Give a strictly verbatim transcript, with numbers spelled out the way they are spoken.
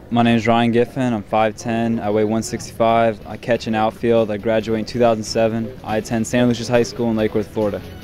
My name is Ryan Giffen. I'm five ten. I weigh one sixty-five. I catch in outfield. I graduate in two thousand seven. I attend Saint Lucia's High School in Lake Worth, Florida.